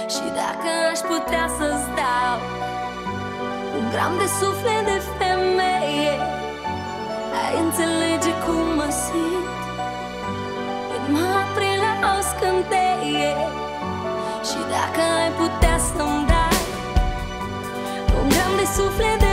Și dacă aș putea să-ți dau un gram de suflet de femeie, ai înțelege cum mă simt când mă aprind la o scânteie. Și dacă ai putea să-mi dai un gram de suflet de